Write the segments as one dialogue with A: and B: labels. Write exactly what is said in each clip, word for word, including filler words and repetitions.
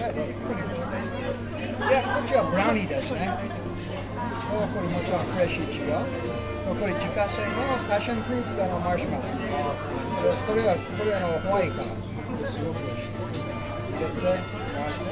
A: いね。いや、こっちはブラウニーですね。これもちろんフレッシュイチゴ。これ自家製のパッションフルーツのマシュマロ。これはこれはのホワイトから。すごく美味しい。入れて、回して。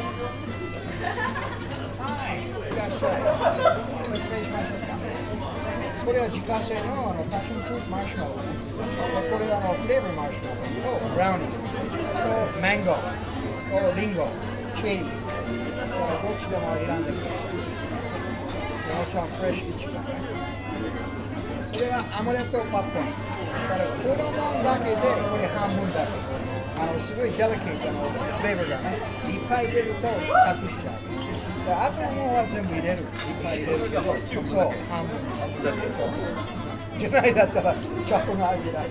A: いらっしゃい。説明しましょうか。これは自家製のあのパッションフルーツマシュマロ。これはあのフレーバーマシュマロとブラウニーとマンゴーとリンゴ、チェリー。だからどっちでも選んでください。もちろんフレッシュイチゴね。それがアモレットパッコン。だから子供だけでこれ半分だけ。あのすごいデリケートのフレーバーがね、いっぱい入れると隠しちゃう。であとのものは全部入れる。いっぱい入れるけど、そう、半分。じゃないだったらチョコの味だ。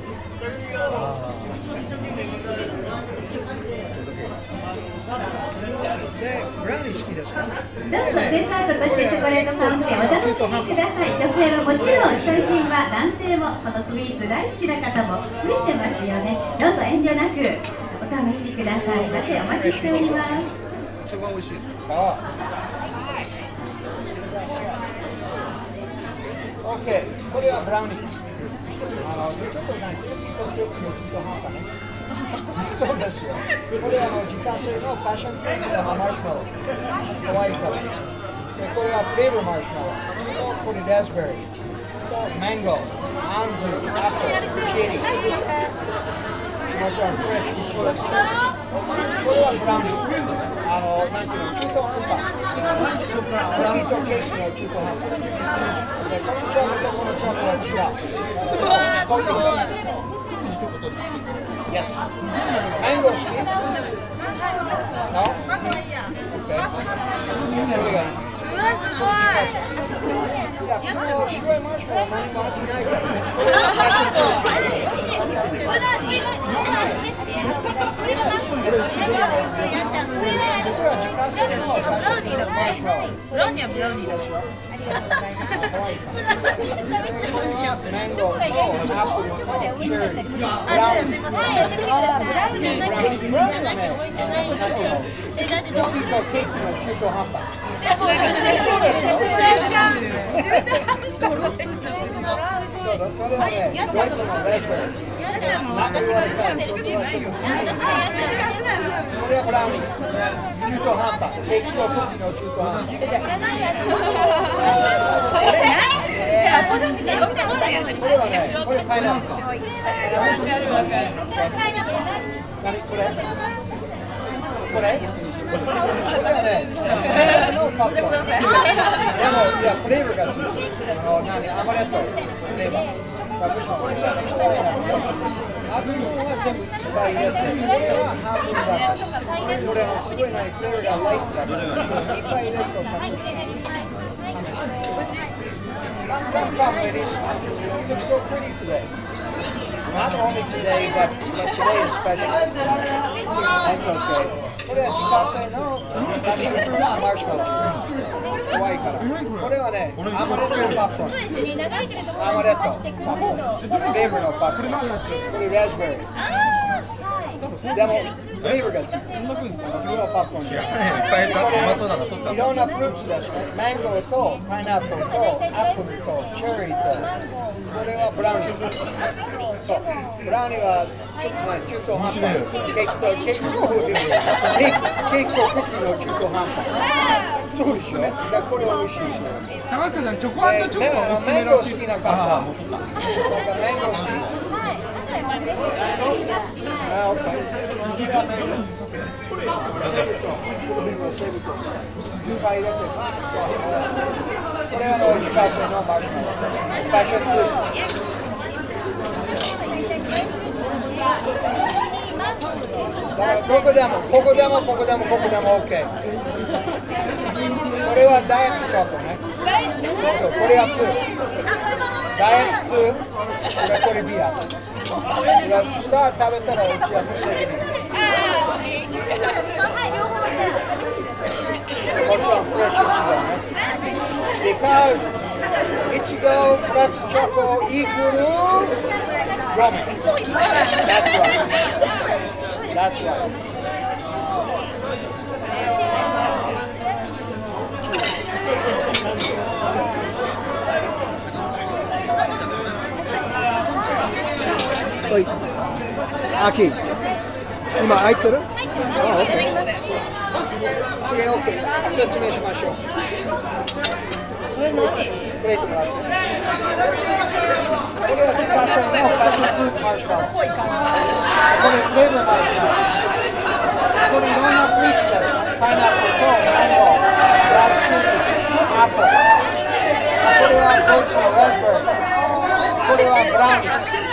A: で、ブラウニー好きですか？
B: どうぞデザートとしてチョコレートファウンテンお楽しみください。女性はもちろん最近は男性もこのスイーツ大好きな方も増えてますよね。どうぞ遠慮なくお試しくださいませ。お待ちしております。
A: 一番美味しい。ああ。オッケー。これはブラウニー。あのちょっと何？クッキーとケーキの中途半端ね。そうですよ。これはあの自家製のパッションフルーツのマシュマロ。ホワイト。でこれはフレーバーマシュマロ。これラズベリー。マンゴー、アンズ、アップル、チェリー。もちろんフレッシュイチゴ。これはブラウニー。あのなんていうの中途半端。クッキーとケーキの中途半端。でこのチョコとこのチョコは違う。こういうこと。Yes. Mango ski? No? Okay.
C: うわ、すごい。
A: いや、普通の白いマシュマロ何も味ないからね。
C: 美味しいですよ。これは水害の味ですね。これがマンゴー。これが美味しいやつなの。これは
A: これは自家製の
C: ブラウニーだ。
A: マシュマロ。
C: ブラウニーはブラウニーだしょ。ありがとうございます。
A: これはマンゴーとアップルとチェリー。
C: あ、やってみます。やってみてください。ブラウニーはね、
A: ブラウニーはね、なんていうの、クッキーとケーキの中途半端。そうですよ。それはね、ドイツのレストラン。私が食べる。これはブラウニー。中途半端。ケーキとクッキーの中途半端。これはね、これパイナップル。何これ？これ？これはね、のパッコン。でも、いや、フレーバーがついてる。あの、何、アマレットフレーバー。私もこれからしたいなと。あとのは全部いっぱい入れて、これは半分だから。これはすごい何、フレーバーがライトだから、いっぱい入れると楽しい。Come, come, ladies. You look so pretty today. Not only today, but, but today is special. That's okay. これは自家製のパッションフルーツマシュマロ。怖いから。これはね、アマレットパッコン。
C: そうですね、長いけれども、
A: アマレット
C: 刺してくると。
A: フレーバーのパッコン。これラズベリー。でも、フレーバーがついてる。普通のパッコン。
D: いっぱいうまそうなの取っちゃった。
A: いろんなフルーツですね。マンゴーとパイナップルとアップルとチェリーと。これはブラウニー。そう。ブラウニーはちょっとね、中途半端。ケーキとケーキとケーキとクッキーの中途半端。そうでしょ。だからこれ美味しいし。
E: 高橋さん、チョコ&チョコがおすすめ
A: マンゴー好
E: らしい。
A: きな方。マンゴー好き。あ、オッケー。いいかマンゴー。セブトン。これもセブトン。いっぱい入れて。これはの自家製のマシュマロ。スパイシャルフルーツ。だからどこでも、ここでも、ここでも、ここでも OK。これはダイエットチョコね。これはスープ。ダイエットスープ。これこれビア。これスター食べたらうちは無責任。もちろんフレッシュイチゴね。Because イチゴ plus choco equal romance. That's right. That's right. はい秋今空いてる？
C: 入ってます。
A: あ、オッケー。
C: 入ってます。
A: オッケーオッケー。説明しましょう。
C: これ何？
A: プレートから。これは自家製のパッションフルーツマーシュマロ。これフレーバーマーシュマロ。これいろんなフルーツです。パイナップルとマンゴー、ブラウンチーズ、アップル。これはドイツのラズベリー。これはブラウニー。